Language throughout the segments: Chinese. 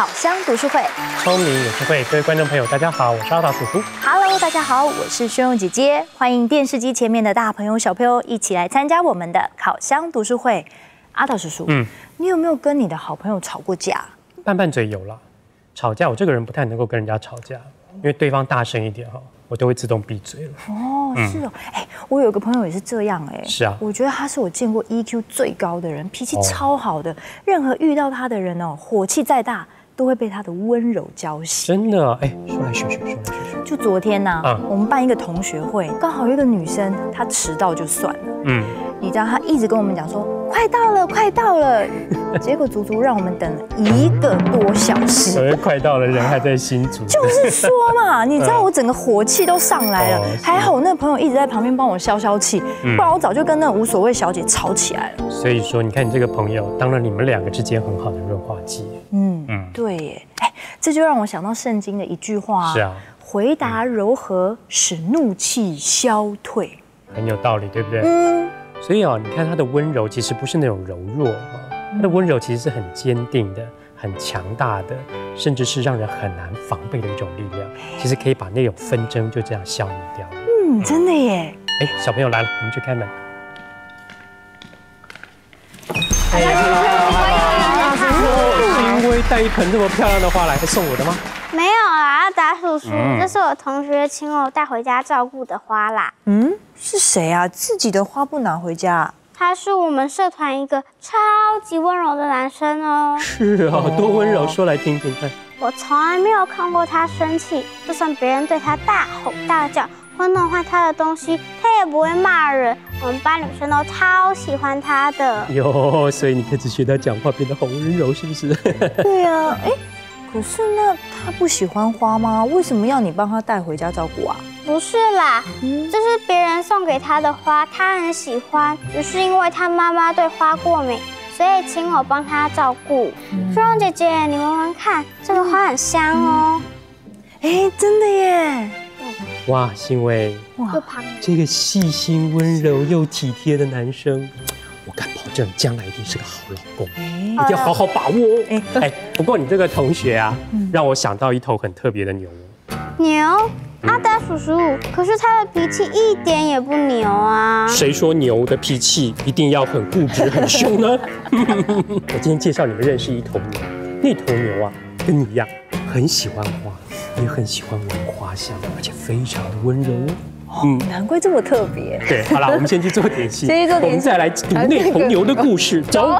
好香读书会， 聪明有智慧，各位观众朋友，大家好，我是阿达叔叔。 Hello， 大家好，我是宣荣姐姐，欢迎电视机前面的大朋友小朋友一起来参加我们的好香读书会。阿达叔叔，你有没有跟你的好朋友吵过架？ 拌拌嘴有了，吵架我这个人不太能够跟人家吵架，因为对方大声一点哈，我都会自动闭嘴了。 哦，是哦，我有一个朋友也是这样是啊， 我觉得他是我见过 EQ 最高的人，脾气超好的，任何遇到他的人哦，火气再大都会被他的温柔浇熄。 真的，说来学学。 就昨天呢，我们办一个同学会，刚好有一个女生，她迟到就算了，你知道她一直跟我们讲说快到了，结果足足让我们等了1个多小时。 快到了，人还在新竹。 就是说嘛，你知道我整个火气都上来了，还好我那个朋友一直在旁边帮我消气，不然我早就跟那无所谓小姐吵起来了。 所以说，你看你这个朋友当了你们2个之间很好的润滑剂。 对耶，这就让我想到圣经的一句话， 是啊， 回答柔和，使怒气消退， 很有道理，对不对？所以你看他的温柔其实不是那种柔弱他的温柔其实是很坚定的、很强大的，甚至是让人很难防备的一种力量。其实可以把那种纷争就这样消弭掉。 真的耶。 小朋友来了，我们去开门。欣薇带一盆这么漂亮的花来，送我的吗？ 没有啦，达叔叔，这是我同学请我带回家照顾的花啦。 是谁啊？自己的花不拿回家？ 他是我们社团一个超级温柔的男生哦。 是啊，多温柔，说来听听看。 我从来没有看过他生气，就算别人对他大吼大叫，或弄坏他的东西，他也不会骂人。我们班女生都超喜欢他的。 哟，所以你开始学他讲话，变得好温柔，是不是？ 对啊，可是那他不喜欢花吗？为什么要你帮他带回家照顾啊？ 不是啦，这是别人送给他的花，他很喜欢，只是因为他妈妈对花过敏，所以请我帮他照顾。芙蓉姐姐，你闻闻看，这个花很香哦。 真的耶！ 哇，欣薇，这个细心、温柔又体贴的男生，我敢保证，将来一定是个好老公，一定要好好把握。不过你这个同学啊，让我想到一头很特别的牛。 牛？阿达叔叔，可是他的脾气一点也不牛啊。 谁说牛的脾气一定要很固执、很凶呢？我今天介绍你们认识一头牛，那头牛啊，跟你一样，很喜欢花，也很喜欢闻花香，而且非常的温柔。 难怪这么特别。 对，好了，我们先去做点心， 我们再来读那头牛的故事。走。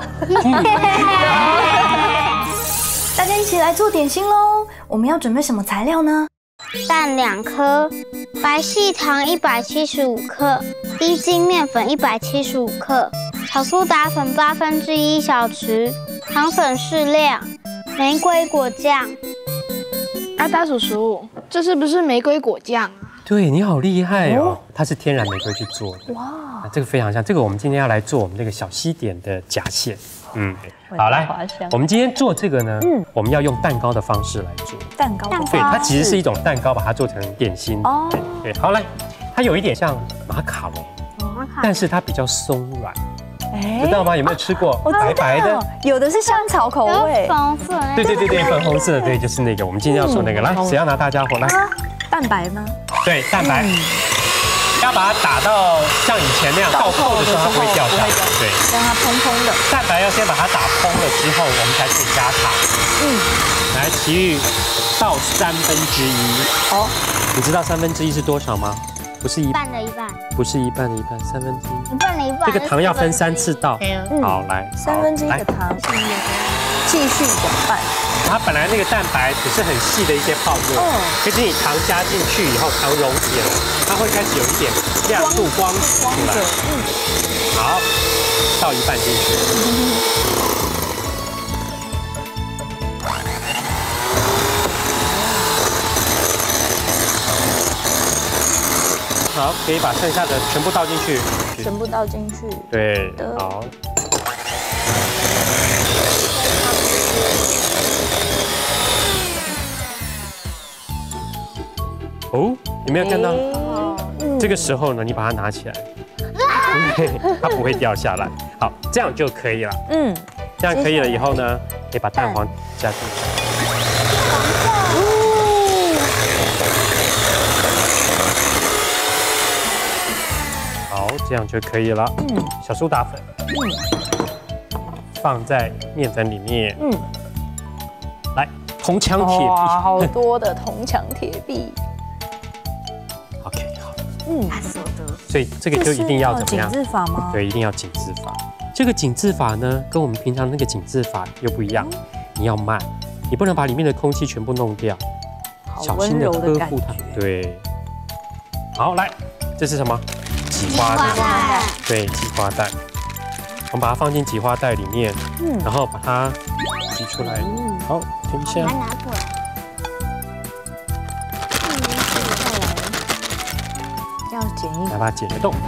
大家一起来做点心喽！我们要准备什么材料呢？ 蛋2颗，白细糖175克，低筋面粉175克，炒苏打粉1/8小匙，糖粉适量，玫瑰果酱。 阿达叔叔，这是不是玫瑰果酱啊？ 对，你好厉害哦！它是天然玫瑰去做的。哇，这个非常像。这个我们今天要来做我们这个小西点的夹馅。好，来，我们今天做这个呢，我们要用蛋糕的方式来做。 蛋糕， 对，它其实是一种蛋糕，把它做成点心。对，好来，它有一点像马卡龙，但是它比较松软。知道吗？有没有吃过？白白的， 有的是香草口味， 粉红色。 对，粉红色的，对，就是那个。我们今天要做那个，来，谁要拿大家伙来？ 蛋白吗？ 对，蛋白。要把它打到像以前那样倒扣的时候，它不会掉下来。对， 让它蓬蓬的。 蛋白要先把它打蓬了之后，我们才可以加糖。来，其余倒1/3。你知道1/3是多少吗？不是一半的一半，不是一半的一半，1/3。 一半的一半。 这个糖要分3次倒。好，来 1/3的糖，继续搅拌。 它本来那个蛋白只是很细的一些泡沫，可是你糖加进去以后，糖溶解了，它会开始有一点亮度光出来。好，倒1半进去。好，可以把剩下的全部倒进去。 全部倒进去。 对，好。有没有看到？这个时候呢，你把它拿起来，它不会掉下来。好，这样就可以了。这样可以了以后呢，可以把蛋黄加进去。 这样就可以了。小苏打粉，放在面粉里面。来，铜墙铁壁。 哇，好多的铜墙铁壁。 OK， 好。 舍得。 所以这个就一定要怎么样？ 紧致法吗？ 对，一定要紧致法。这个紧致法呢，跟我们平常那个紧致法又不一样。你要慢，你不能把里面的空气全部弄掉，小心的呵护它。对。好，来，这是什么？挤花蛋。对，挤花蛋。我们把它放进挤花袋里面，然后把它挤出来。好，停一下。 拿过来。 要剪一来把它剪个洞。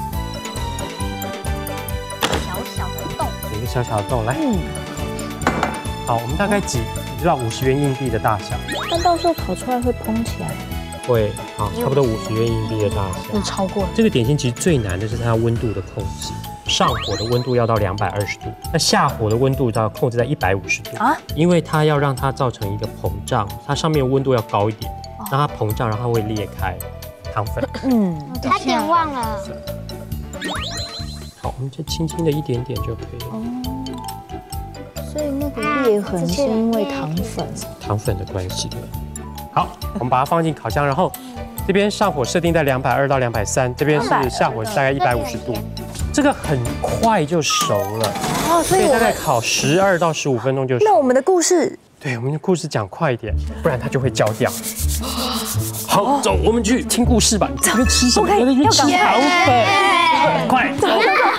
小的洞。 剪一个小小的洞，来。好，我们大概挤到50元硬币的大小。 但到时候烤出来会蓬起来。 会，好，差不多50元硬币的大小。 那超过了。 这个点心其实最难的是它温度的控制。上火的温度要到220度，那下火的温度要控制在150度啊，因为它要让它造成一个膨胀，它上面温度要高一点，让它膨胀，然后它会裂开糖粉。 差点忘了。 好，我们就轻轻的一点点就可以了。 所以那个裂痕是因为糖粉的关系。好，我们把它放进烤箱，然后这边上火设定在220到230，这边是下火是大概150度。这个很快就熟了哦，所以大概烤12到15分钟就熟。 那我们的故事， 对，我们的故事讲快一点，不然它就会焦掉。好，走，我们去听故事吧。你这边吃什么？我在这边吃糖粉，快走。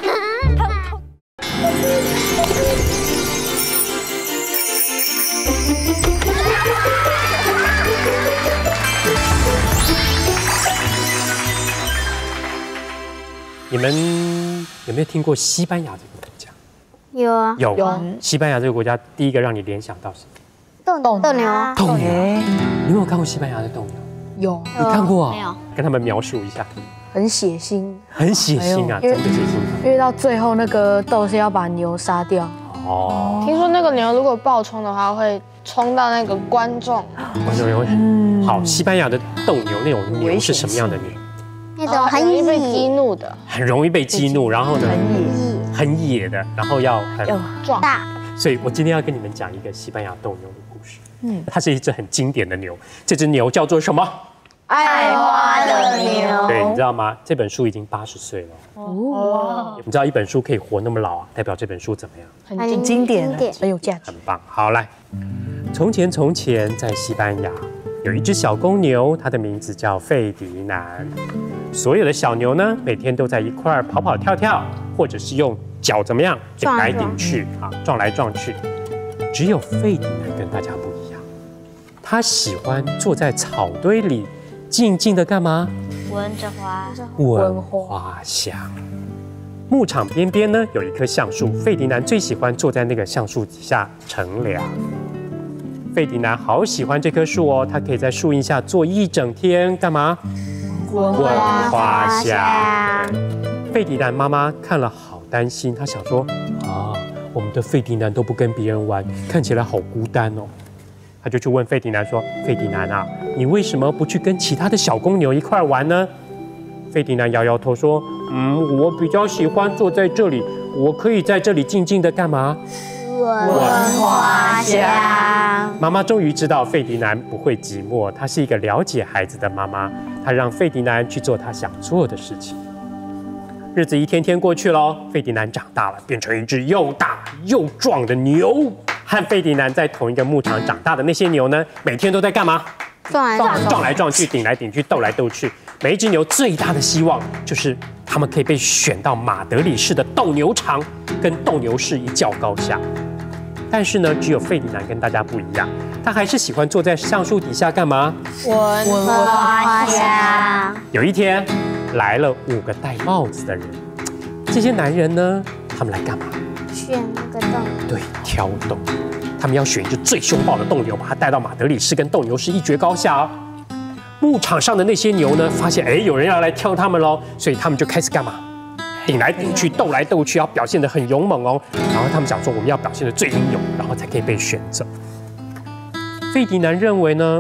你们有没有听过西班牙这个国家？ 有啊， 有。西班牙这个国家，第一个让你联想到什么？ 斗牛。 斗牛。你有没有看过西班牙的斗牛？ 有。 你看过啊？ 没有。 跟他们描述一下。 很血腥。 很血腥啊，真的血腥。 因为到最后那个斗士要把牛杀掉。 哦。听说那个牛如果爆冲的话，会冲到那个观众。 好，西班牙的斗牛那种牛是什么样的牛？ 那种很容易被激怒的， 很容易被激怒，然后呢，很野的，然后要很壮大。 所以我今天要跟你们讲一个西班牙斗牛的故事。它是一只很经典的牛，这只牛叫做什么？ 爱花的牛。 对，你知道吗？这本书已经80岁了。哦。你知道一本书可以活那么老啊，代表这本书怎么样？ 很经典，很有价值， 很棒。好，来，从前从前，在西班牙有一只小公牛，它的名字叫费迪南。所有的小牛呢，每天都在一块儿跑跑跳跳，或者是用脚怎么样顶来顶去啊，撞来撞去。只有费迪南跟大家不一样，他喜欢坐在草堆里，静静的干嘛？ 闻着花， 闻花香。牧场边边呢有一棵橡树，费迪南最喜欢坐在那个橡树底下乘凉。费迪南好喜欢这棵树哦，他可以在树荫下坐一整天，干嘛？闻花香。费迪南妈妈看了好担心，她想说啊，我们的费迪南都不跟别人玩，看起来好孤单哦。她就去问费迪南说：“费迪南啊，你为什么不去跟其他的小公牛一块玩呢？”费迪南摇摇头说：“我比较喜欢坐在这里，我可以在这里静静的干嘛？ 闻花香。” 妈妈终于知道费迪南不会寂寞，她是一个了解孩子的妈妈。她让费迪南去做他想做的事情。日子一天天过去了，费迪南长大了，变成一只又大又壮的牛。和费迪南在同一个牧场长大的那些牛呢，每天都在干嘛？撞来撞去，顶来顶去，斗来斗去。每一只牛最大的希望就是它们可以被选到马德里市的斗牛场，跟斗牛士一较高下。但是呢，只有费迪南跟大家不一样，他还是喜欢坐在橡树底下干嘛？ 闻花香。 有一天，来了5个戴帽子的人。这些男人呢，他们来干嘛？ 选那个斗牛。 对，挑斗。他们要选一只最凶暴的斗牛，把它带到马德里市，跟斗牛士一决高下哦。牧场上的那些牛呢，发现有人要来挑他们喽，所以他们就开始干嘛？顶来顶去，斗来斗去，要表现得很勇猛哦。然后他们想说，我们要表现得最英勇，然后才可以被选走。费迪南认为呢，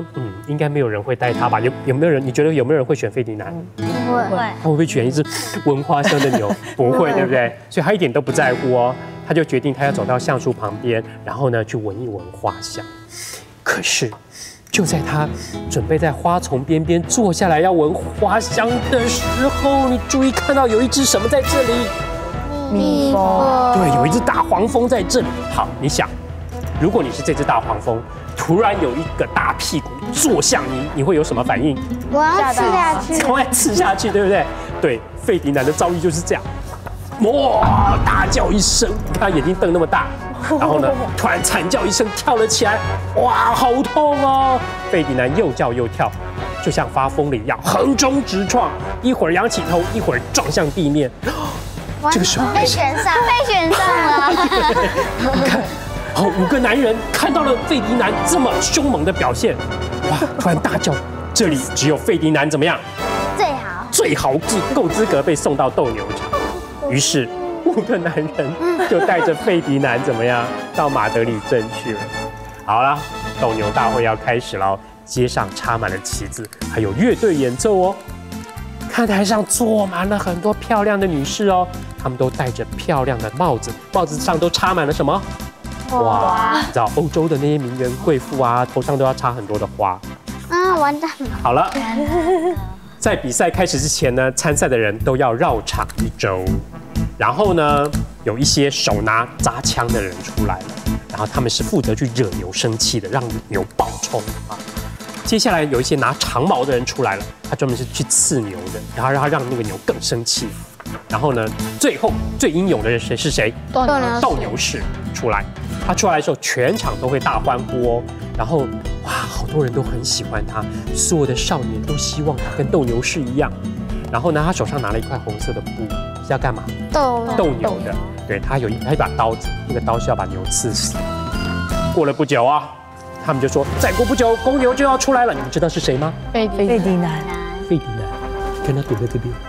应该没有人会带它吧？有没有人？你觉得有没有人会选费迪南？ 不会。 他会不会选一只闻花香的牛？不会，对不对？所以他一点都不在乎哦。他就决定他要走到橡树旁边，然后呢去闻一闻花香。可是，就在他准备在花丛边边坐下来要闻花香的时候，你注意看到有一只什么在这里？ 蜜蜂。 对，有一只大黄蜂在这里。好，你想，如果你是这只大黄蜂，突然有一个大屁股坐向你，你会有什么反应？ 我要吃下去。 赶快吃下去，对不对？对，费迪南的遭遇就是这样。哇！大叫一声，你看眼睛瞪那么大，然后呢，突然惨叫一声，跳了起来。哇，好痛哦！费迪南又叫又跳，就像发疯了一样，横冲直撞，一会儿仰起头，一会儿撞向地面。这个时候被选上了。 你看，好，5个男人看到了费迪南这么凶猛的表现，哇！突然大叫，这里只有费迪南怎么样？最好够资格被送到斗牛场。于是5个男人就带着费迪南怎么样到马德里镇去了。好了，斗牛大会要开始了，街上插满了旗子，还有乐队演奏哦。看台上坐满了很多漂亮的女士哦，她们都戴着漂亮的帽子，帽子上都插满了什么？哇！你知道欧洲的那些名媛贵妇啊，头上都要插很多的花。 完蛋了。 好了，在比赛开始之前呢，参赛的人都要绕场1周。然后呢，有一些手拿扎枪的人出来了，然后他们是负责去惹牛生气的，让牛暴冲啊。接下来有一些拿长矛的人出来了，他专门是去刺牛的，然后让那个牛更生气。然后呢，最后最英勇的人是谁？斗牛士出来，他出来的时候，全场都会大欢呼哦。然后哇，好多人都很喜欢他，所有的少年都希望他跟斗牛士一样。然后呢，他手上拿了一块红色的布，是要干嘛？斗牛的。对，他有一把刀子，那个刀是要把牛刺死。过了不久啊，他们就说，再过不久公牛就要出来了。你们知道是谁吗？ 费迪南。 费迪南，看他躲在这边。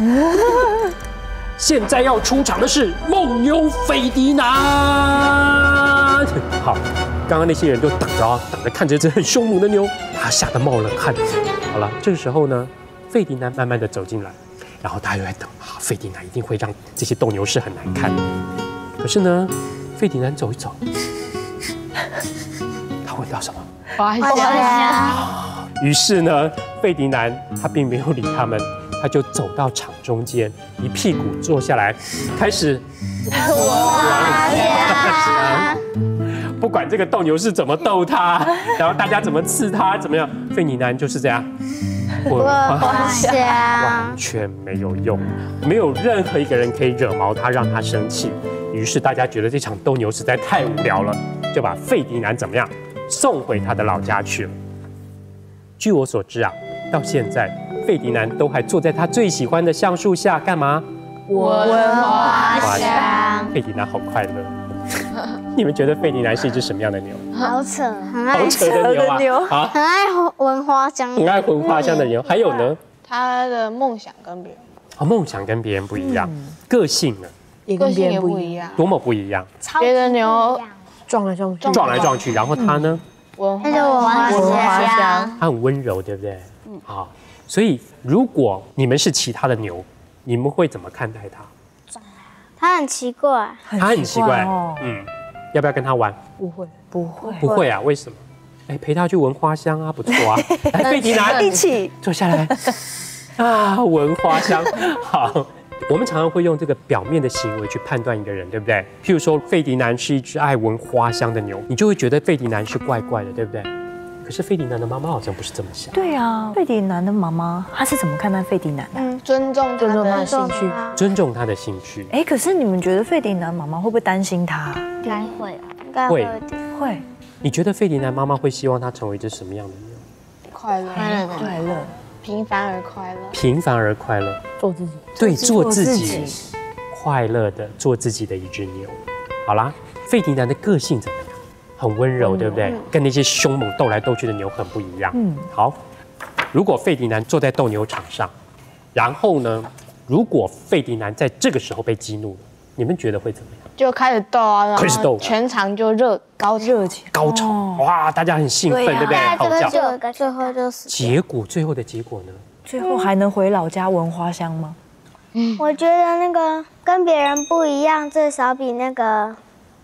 现在要出场的是梦牛费迪南。好，刚刚那些人都等着看着这很凶猛的牛，他吓得冒冷汗。好了，这个时候呢，费迪南慢慢的走进来，然后大家就在等啊，费迪南一定会让这些斗牛士很难看。可是呢，费迪南走一走，他闻到什么？ 花香。 于是呢，费迪南他并没有理他们，他就走到场中间，一屁股坐下来，开始花香。不管这个斗牛士怎么斗他，然后大家怎么刺他，怎么样，费迪南就是这样。 花香完全没有用，没有任何一个人可以惹毛他，让他生气。于是大家觉得这场斗牛实在太无聊了，就把费迪南怎么样送回他的老家去了。据我所知啊，到现在费迪南都还坐在他最喜欢的橡树下干嘛？ 闻花香。 费迪南好快乐。你们觉得费迪南是一只什么样的牛？ 好扯， 好扯的牛啊！ 很爱闻花香， 很爱闻花香的牛。还有呢？ 他的梦想跟别人梦想跟别人不一样，个性呢？ 个性也不一样。 多么不一样！ 别的牛撞来撞去， 然后他呢？ 闻花香， 他很温柔，对不对？好，所以如果你们是其他的牛，你们会怎么看待他？ 他很奇怪， 他很奇怪，要不要跟他玩？不会啊？为什么？哎，陪他去闻花香啊，不错啊。来，费迪南， 一起坐下来啊，闻花香。好，我们常常会用这个表面的行为去判断一个人，对不对？譬如说，费迪南是一只爱闻花香的牛，你就会觉得费迪南是怪怪的，对不对？可是费迪南的妈妈好像不是这么想。 对啊，费迪南的妈妈她是怎么看待费迪南的？ 尊重他的兴趣， 尊重他的兴趣。 哎，可是你们觉得费迪南妈妈会不会担心他？ 应该会。 会。 你觉得费迪南妈妈会希望他成为一只什么样的牛？ 快乐，平凡而快乐， 平凡而快乐， 做自己。 对，做自己，快乐的做自己的一只牛。好啦，费迪南的个性怎么样？很温柔，对不对？跟那些凶猛斗来斗去的牛很不一样。好，如果费迪南坐在斗牛场上，然后呢，如果费迪南在这个时候被激怒了，你们觉得会怎么样？ 就开始斗啊，然后全场就高潮，哇，大家很兴奋，对不对？ 好叫，最后就死。 最后的结果呢？ 最后还能回老家闻花香吗？ 我觉得那个跟别人不一样，至少比那个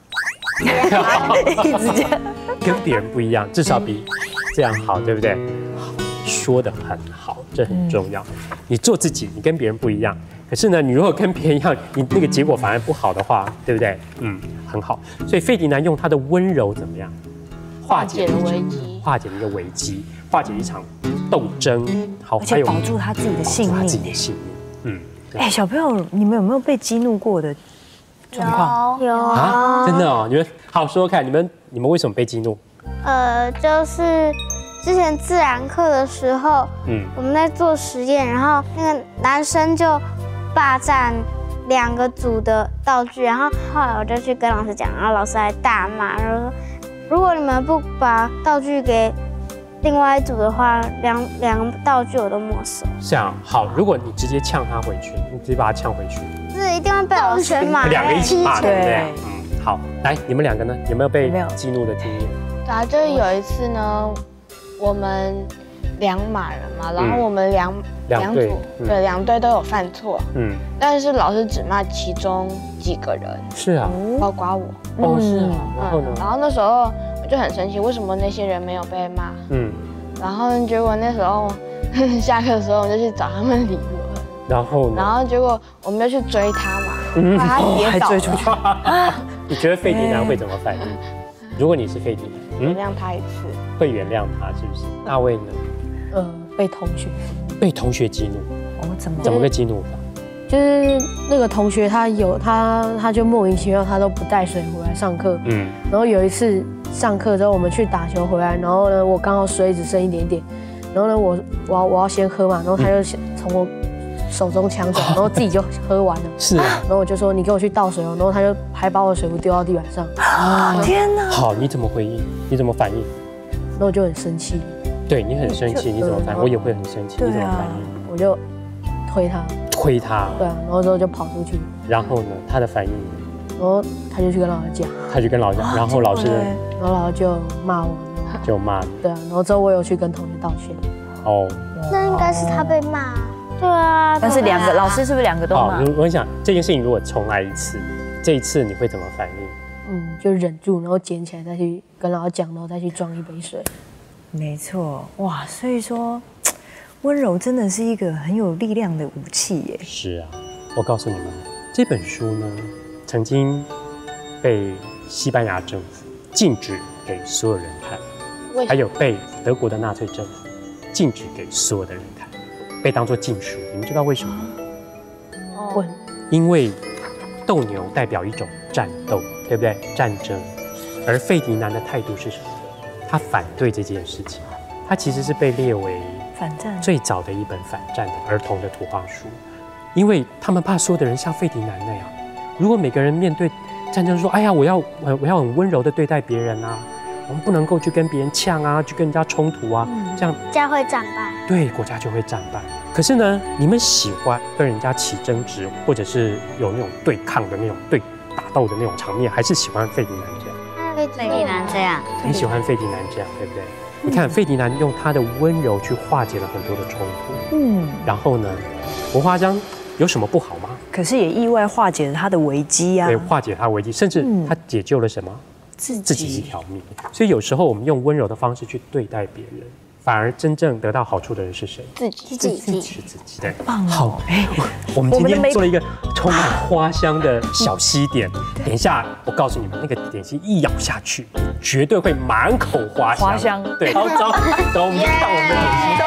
一直这样， 跟别人不一样，至少比这样好，对不对？说得很好，这很重要。你做自己，你跟别人不一样。可是呢，你如果跟别人一样，你那个结果反而不好的话，对不对？很好。所以费迪南用他的温柔怎么样？ 化解了危机， 化解了一个危机，化解一场斗争，好， 而且保住他自己的性命。小朋友，你们有没有被激怒过的状况？ 有啊，真的哦。你们好说说看，你们为什么被激怒？ 就是之前自然课的时候，我们在做实验，然后那个男生就霸占2个组的道具，然后后来我就去跟老师讲，然后老师还大骂，然后说如果你们不把道具给另外一组的话，两个道具我都没收。 是啊，好，如果你直接呛他回去，你直接把他呛回去， 是一定会被老师骂。 2个一起骂，对不对？好，来，你们2个呢，有没有被激怒的经验？ 对啊，就是有一次呢，我们2码人嘛，然后我们两组对2队都有犯错，但是老师只骂其中几个人。是啊， 包括我。 是啊，然后呢？ 然后那时候我就很生气，为什么那些人没有被骂？然后结果那时候下课的时候，我就去找他们理论。 然后呢？ 然后结果我们就去追他嘛，把他跌倒。 还追出去。 你觉得费迪南会怎么反应？如果你是费迪南， 原谅他一次， 会原谅他是不是？大卫呢？ 被同学激怒。 怎么个激怒法？ 就是那个同学他就莫名其妙他都不带水回来上课，然后有一次上课之后我们去打球回来，然后呢我刚好水只剩一点点，然后呢我要先喝嘛，然后他就从我手中抢走，然后自己就喝完了。 是啊。 然后我就说你给我去倒水哦，然后他就还把我的水壶丢到地板上。 天哪！ 好，你怎么回应？你怎么反应？ 然后我就很生气。 对你很生气，你怎么反应？我也会很生气，你怎么反应？ 我就推他。对啊，然后之后就跑出去。 然后呢，他的反应？ 然后他就去跟老师讲。 然后老师， 然后老师就骂我。 就骂你。 对啊，然后之后我有去跟同学道歉。 那应该是他被骂。对啊。 但是老师是不是2个都骂？ 我想这件事情如果重来一次，这一次你会怎么反应？ 就忍住，然后捡起来再去跟老师讲，然后再去装一杯水。 没错，哇，所以说温柔真的是一个很有力量的武器耶。 是啊，我告诉你们，这本书呢，曾被西班牙政府禁止给所有人看，还有被德国的纳粹政府禁止给所有的人看，被当作禁书。你们知道为什么吗？因为斗牛代表一种战斗，对不对？战争。而费迪南的态度是什么？他反对这件事情，他其实是被列为反战最早的一本反战的儿童的图画书，因为他们怕所有的人像费迪南那样，如果每个人面对战争说，哎呀，我要很温柔的对待别人啊，我们不能够去跟别人呛啊，去跟人家冲突啊，这样国家会战败， 对，国家就会战败。可是呢，你们喜欢跟人家起争执，或者是有那种对抗的那种打斗的那种场面，还是喜欢费迪南这样？ 费迪南这样， 你喜欢费迪南这样，对不对？你看费迪南用他的温柔去化解了很多的冲突，然后呢，闻花香有什么不好吗？ 可是也意外化解了他的危机啊， 对，化解他的危机，甚至他解救了什么？自己一条命。所以有时候我们用温柔的方式去对待别人，反而真正得到好处的人是谁？ 自己。 是自己。对， 棒哦！ 好，我们今天做了一个充满花香的小西点。等一下，我告诉你们，那个点心一咬下去，绝对会满口花香。 花香， 对，好，走，我们去看我们的点心。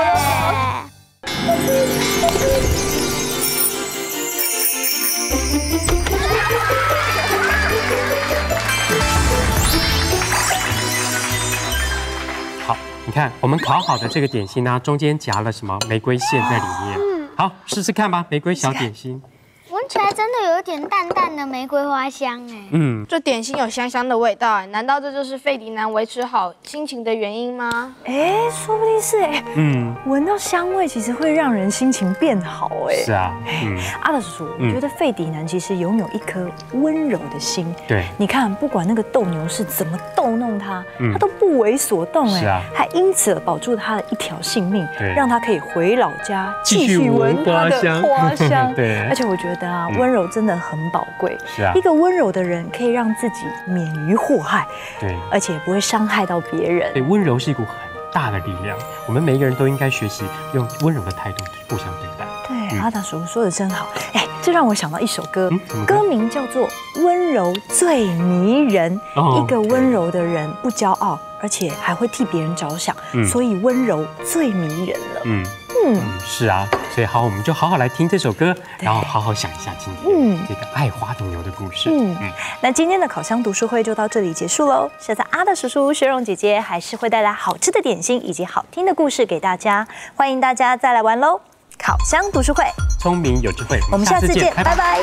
好，你看我们烤好的这个点心呢，中间夹了什么玫瑰馅在里面。好，试试看吧，玫瑰小点心。 闻起起来真的有一点淡淡的玫瑰花香哎。 这点心有香香的味道哎，难道这就是费迪南维持好心情的原因吗？ 说不定是闻到香味其实会让人心情变好哎。 是啊， 阿德叔叔，我觉得费迪南其实拥有一颗温柔的心。 对， 你看，不管那个斗牛士怎么逗弄他，他都不为所动哎，还因此而保住他的一条性命，让他可以回老家继续闻他的花香。对，而且我觉得啊，温柔真的很宝贵。是啊，一个温柔的人可以让自己免于祸害，对，而且不会伤害到别人。 对，温柔是一股很大的力量，我们每一个人都应该学习用温柔的态度互相对待。 对，阿达叔叔说的真好。这让我想到一首歌，歌名叫做《温柔最迷人》。一个温柔的人不骄傲，而且还会替别人着想，所以温柔最迷人了。 是啊，所以好，我们就好好来听这首歌，然后好好想一下今天这个爱花的牛的故事。 那今天的烤箱读书会就到这里结束喽。下次阿德叔叔、雪蓉姐姐还是会带来好吃的点心以及好听的故事给大家，欢迎大家再来玩喽！烤箱读书会， 聪明有智慧， 我们下次见，拜拜。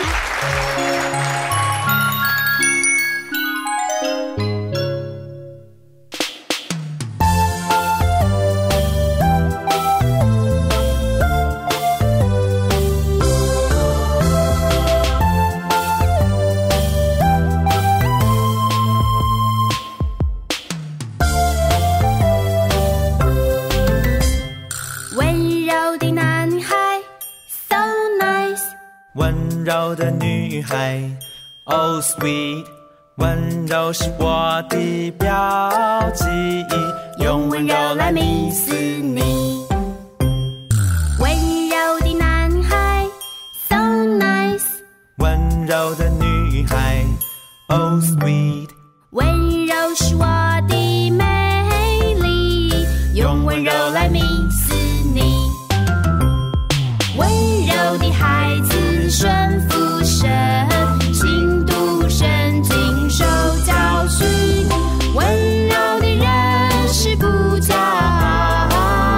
温柔的女孩 ，Oh sweet， 温柔是我的标记，用温柔来迷死你。 温柔的男孩 ，So nice， 温柔的女孩 ，Oh sweet， 温柔是我的美丽，用温柔来迷死你。温柔的孩子顺服神，勤读圣经受教训，温柔的人是不骄傲，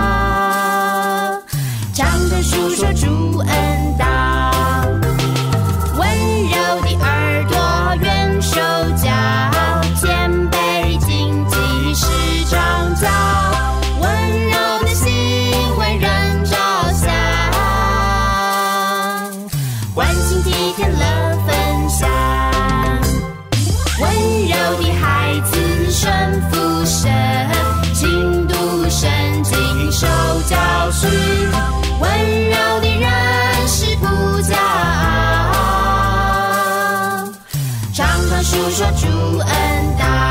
常常述说主恩道。温柔的耳朵愿受教，谦卑谨记是长教，温柔的心为人着想，关心体贴乐分享。温柔的孩子顺服神，勤读圣经受教训，温柔的人是不骄傲，常常述说主恩道。